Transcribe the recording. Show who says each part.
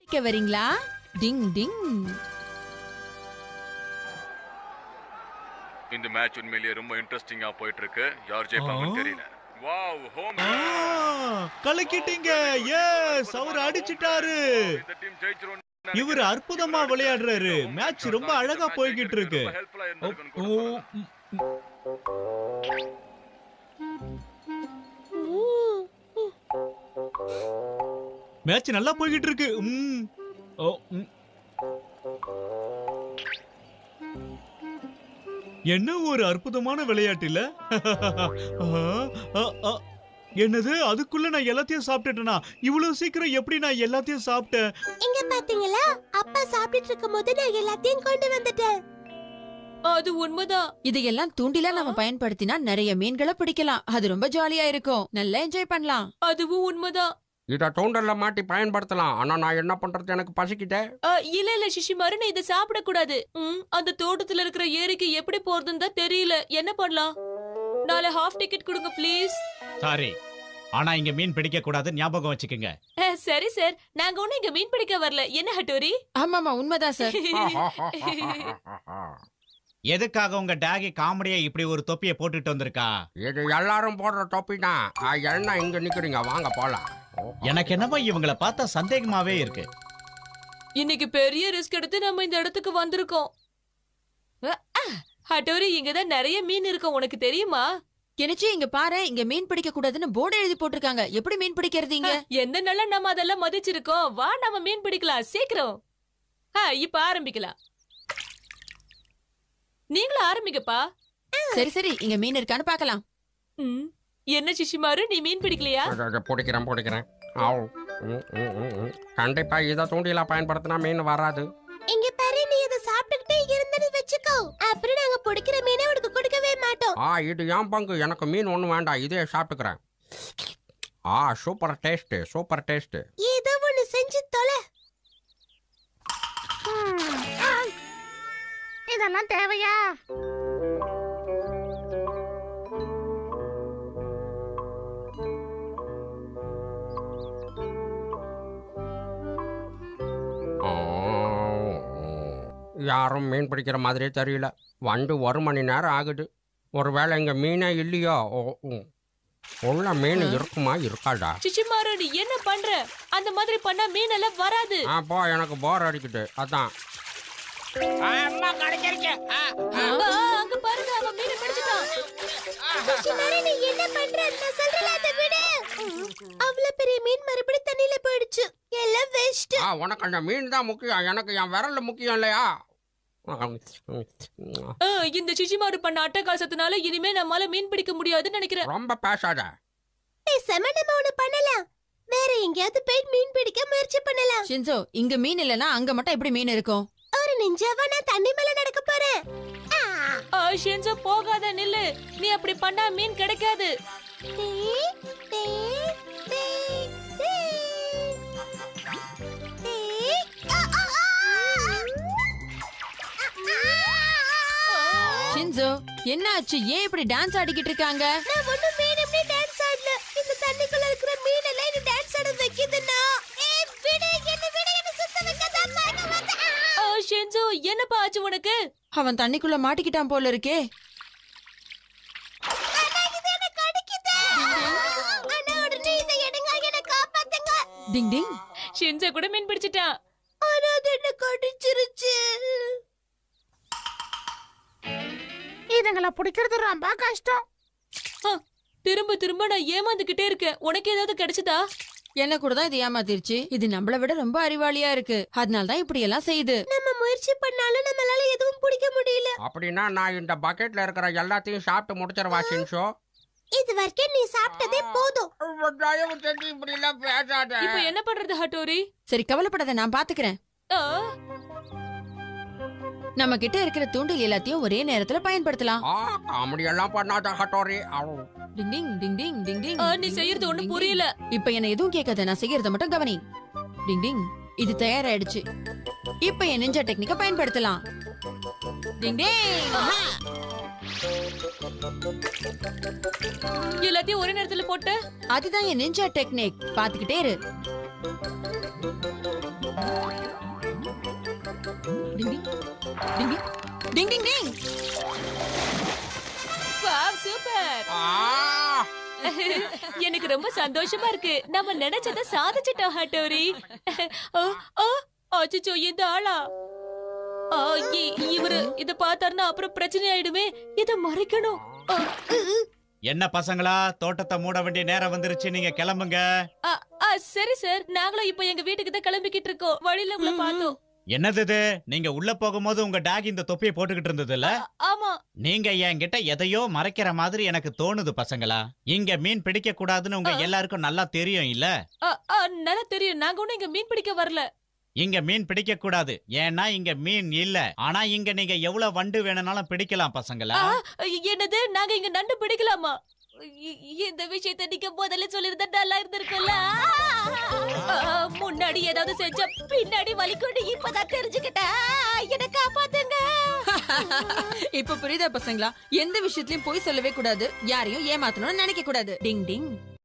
Speaker 1: வரீங்களா? டிங் டிங்.
Speaker 2: இந்த மேட்ச் உண்மையிலேயே ரொம்ப இன்ட்ரெஸ்டிங்கா போயிட்டு இருக்கு. யார் ஜெயிப்பாங்கன்னு தெரியல. வாவ், ஹோம்
Speaker 3: கலக்கிட்டீங்க. எஸ், அவர் அடிச்சிட்டாரு.
Speaker 2: இந்த டீம் ஜெயிச்சிரும்.
Speaker 3: இவர் அற்புதமா விளையாடுறாரு. மேட்ச் ரொம்ப அழகா போயிட்டு இருக்கு. மேட்ச் நல்லா போயிட்டு இருக்கு. என்ன ஒரு அற்புதமான விளையாட்டு இல்ல? என்னது, அதுக்குள்ள நான் எல்லாத்தையும் சாப்பிட்டுட்டேனா? இவ்வளவு சீக்கிரம் எப்படி நான் எல்லாத்தையும் சாப்பிட்டேன்?
Speaker 4: இங்க பாத்தீங்களா, அப்பா சாப்பிட்டு இருக்கும்போது நான் எல்லாத்தையும் கொண்டு வந்துட்டேன்.
Speaker 1: அது உண்மைதான். இதையெல்லாம் தூண்டிலா நாம பயன்படுத்தினா நிறைய மீன்களை பிடிக்கலாம். அது ரொம்ப ஜாலியா இருக்கும். நல்லா என்ஜாய் பண்ணலாம். அதுவும் உண்மைதான்.
Speaker 5: இத தூண்டல்ல மாட்டி பயன்படுத்தலாம். ஆனா நான் என்ன பண்றது, எனக்கு பசிக்கிட்டே.
Speaker 1: இல்ல சிஷிமாரு, நீ இதை சாப்பிட கூடாது. அந்த தோட்டத்துல இருக்கிற ஏரிக்கு எப்படி போறதுன்னு தான் தெரியல. என்ன பண்ணலாம்? நாளை ஹாஃப் டிக்கெட் கொடுங்க ப்ளீஸ்.
Speaker 3: சாரி, ஆனா இங்க மீன் பிடிக்க கூடாது, ஞாபகம் வச்சுக்கோங்க.
Speaker 1: சரி சார், நாங்க ஒண்ணு இங்க மீன் பிடிக்க வரல. என்ன ஹட்டோரி? ஆமாமா, உண்மைதான் சார்.
Speaker 3: எதுக்காக உங்க டாகி காமெடியா இப்படி ஒரு தொப்பியை போட்டுட்டு வந்திருக்கா?
Speaker 5: இது எல்லாரும் போடுற தொப்பி தான். என்ன இங்க நிக்கிறீங்க, வாங்க போலாம்.
Speaker 3: எனக்கு என்னமோ இவங்கள பார்த்தா சந்தேகமாவே இருக்கு.
Speaker 1: இன்னைக்கு பெரிய ரிஸ்க் எடுத்து நம்ம இந்த இடத்துக்கு வந்திருக்கோம். ஹட்டோரி, இங்கதான் நிறைய மீன் இருக்கும், உனக்கு தெரியுமா? கெனிச்சி, இங்க பாரு, இங்க மீன் பிடிக்க கூடாதுன்னு போர்டு எழுதி போட்டிருக்காங்க. எப்படி மீன் பிடிக்கிறதீங்க? எந்த நாள நம்ம அதெல்லாம் மதிச்சிருக்கோம். வா, நம்ம மீன் பிடிக்கலாம் சீக்கிரம். இப்ப ஆரம்பிக்கலாம். நீங்களும் ஆரம்பிக்கப்பா. சரி சரி, இங்க மீன் இருக்கான்னு பாக்கலாம். என்ன சிஷிமாரு, நீ மீன் பிடிக்கலையா?
Speaker 5: பிடிக்கிறேன். கண்டிப்பா இத தூண்டிலா பயன்படுத்தினா மீன் வராது.
Speaker 4: இங்க பாரு, நீ இத சாப்பிட்டுக்கிட்டே இருந்தன்னு வெச்சுக்கோ, அப்புறம் நாங்க பிடிக்கிற மீனை உனக்கு கொடுக்கவே மாட்டோம்.
Speaker 5: இது ஏன் பங்கு, எனக்கு மீன் ஒண்ணும் வேண்டாம், இதே சாப்பிட்டுக்கிறேன். Super taste, super taste.
Speaker 4: ஏதோ ஒண்ணு செஞ்சு தொலை. இதெல்லாம் தேவையா?
Speaker 5: யாரும் மீன் பிடிக்கிற மாதிரியே தெரியல. வந்து 1 மணி நேரம் ஆகுது. ஒருவேளை இங்க மீனே இல்லையோ? உள்ள மீன் இருக்குமா இருக்காடா?
Speaker 1: சிச்சிமாரு, நீ என்ன பண்ற? அந்த மாதிரி பண்ணா மீன் எல்லாம் வராது.
Speaker 5: போ, எனக்கு போர் அடிக்குது, அதான்.
Speaker 4: அம்மா கடிச்சிருச்சு.
Speaker 1: அங்க பாருங்க, அவன் மீன் பிடிச்சிட்டான்.
Speaker 4: சிச்சிமாரு, நீ என்ன பண்ற? நான் சொல்றல அத விடு. அவ்வளவு பெரிய மீன் மறுபடியும் தண்ணில போயிடுச்சு. எல்லாம் வேஸ்ட்.
Speaker 5: உனக்கு அந்த மீன் தான் முக்கியம், எனக்கு என் விரல்ல முக்கியம் இல்லையா?
Speaker 1: இந்த சிச்சிமாரு பண்ண அட்டகாசத்தினால இனிமே நம்மால மீன் பிடிக்க முடியாதுன்னு நினைக்கிறேன்.
Speaker 5: ரொம்ப பேசாத.
Speaker 4: நம்ம ஒண்ணு பண்ணலாம். வேற எங்கயாவது போய் மீன் பிடிக்க முயற்சி பண்ணலாம்.
Speaker 1: ஷின்சோ, இங்க மீன் இல்லனா அங்க மட்டும் எப்படி மீன் இருக்கும்?
Speaker 4: ஒரு நிஞ்சாவா நான் தண்ணி மேல நடக்க போறேன்.
Speaker 1: ஷின்சோ, போகாத, நில்லு. நீ அப்படி பண்ணா மீன் கிடைக்காது. ஷின்சோ, என்ன ஆச்சு? ஏன் இப்படி டான்ஸ் ஆடிக்கிட்டு இருக்காங்க?
Speaker 4: நான் ஒண்ணு மீனே டான்ஸ் ஆடல. இந்த தண்ணிக்குள்ள இருக்கிற மீன் எல்லாம் இந்த டான்ஸ் ஆட வைக்குதுன்னா என்ன சுத்த வைக்காத.
Speaker 1: ஷின்சோ, என்னப்பா ஆச்சு உனக்கு? அவன் தண்ணிக்குள்ள மாட்டிக்கிட்டான் போல இருக்கே. டிங் டிங். ஷின்சோ கூட மீன் பிடிச்சிட்டான்.
Speaker 4: ஆனா அது என்ன கடிச்சிருச்சு. இதுங்கள பிடிக்கிறது ரொம்ப கஷ்டம்.
Speaker 1: திரும்ப திரும்ப நான் ஏமாந்துகிட்டே இருக்கேன். உனக்கு ஏதாவது கிடைச்சதா? என்ன கூட தான் இது ஏமாத்திருச்சு. இது நம்மள விட ரொம்ப அறிவாளியா இருக்கு. அதனால தான் இப்படி எல்லாம் செய்யுது.
Speaker 4: நம்ம முயற்சி பண்ணாலும் நம்மளால எதுவும் பிடிக்க முடியல.
Speaker 5: அப்படின்னா நான் இந்த பக்கெட்ல இருக்கிற எல்லாத்தையும் சாப்பிட்டு முடிச்சிரவா ஷின்சோ?
Speaker 4: இது வரைக்கும் நீ சாப்பிட்டதே போதும்.
Speaker 1: இப்போ என்ன பண்றது ஹட்டோரி? சரி, கவலைப்படாத, நான் பாத்துக்கிறேன். நம்ம கிட்ட இருக்கிற தூண்டில் எல்லாத்தையும் ஒரே நேரத்துல பயன்படுத்தலாம்.
Speaker 5: காமெடி எல்லாம் பண்ணாத ஹட்டோரி.
Speaker 1: டிங் டிங் டிங் டிங் டிங் டிங். நீ செய்யறது ஒண்ணும் புரியல. இப்போ என்ன எதுவும் கேட்காத, நான் செய்யறத மட்டும் கவனி. டிங் டிங். இது தயாராயிடுச்சு. இப்போ என் நிஞ்சா டெக்னிக்க பயன்படுத்தலாம். டிங் டிங். எல்லாத்தையும் ஒரே நேரத்துல போட்டு, அதுதான் என் நிஞ்சா டெக்னிக். பாத்துக்கிட்டே இரு. Ding ding ding ding. Wow super. எனக்கு ரொம்ப சந்தோஷமா இருக்கு. நம்ம நினைச்சத சாதிச்சிட்டோம் ஹட்டோரி. அச்சோ இந்த ஆளா இவரு இத பார்த்தாருன்னா அப்புறம் பிரச்சனை ஆயிடுமே. இத மறைக்கணும்.
Speaker 3: என்ன பசங்களா, தோட்டத்தை மூட வேண்டிய நேரம் வந்துருச்சு, நீங்க கிளம்புங்க.
Speaker 1: சரி சார், நாங்களும் இப்ப எங்க வீட்டுக்கு தான் கிளம்பிக்கிட்டு இருக்கோம். வழியில உங்களை பார்த்தோம்.
Speaker 3: என்னது இது? நீங்க உள்ள போகும்போது உங்க டாக் இந்த தொப்பியை போட்டுக்கிட்டு இருந்தது இல்ல?
Speaker 1: ஆமா.
Speaker 3: நீங்க என்கிட்ட எதையோ மறைக்கிற மாதிரி எனக்கு தோணுது பசங்களா. இங்க மீன் பிடிக்க கூடாதுன்னு உங்க எல்லாருக்கும் நல்லா தெரியும் இல்ல?
Speaker 1: நல்லா தெரியும். நாங்க ஒண்ணும் இங்க மீன் பிடிக்க வரல.
Speaker 3: இங்க மீன் பிடிக்க கூடாது, ஏன்னா இங்க மீன் இல்ல. ஆனா இங்க நீங்க எவ்வளவு வண்டு வேணும்னாலும் பிடிக்கலாம் பசங்களா.
Speaker 1: என்னது? நாங்க இங்க நண்டு பிடிக்கலாமா? இந்த விஷயத்தை நீங்க முதல்ல சொல்லிருந்தா நல்லா இருந்திருக்குல்ல. முன்னாடி ஏதாவது செஞ்சா பின்னாடி வலிக்கொண்டு இப்பதான் தெரிஞ்சுக்கிட்டேன். என்ன காப்பாத்துங்க.
Speaker 6: இப்ப புரியுதா பசங்களா? எந்த விஷயத்திலயும் போய் சொல்லவே கூடாது, யாரையும் ஏமாத்தணும்னு நினைக்க கூடாது.
Speaker 1: டிங் டிங்.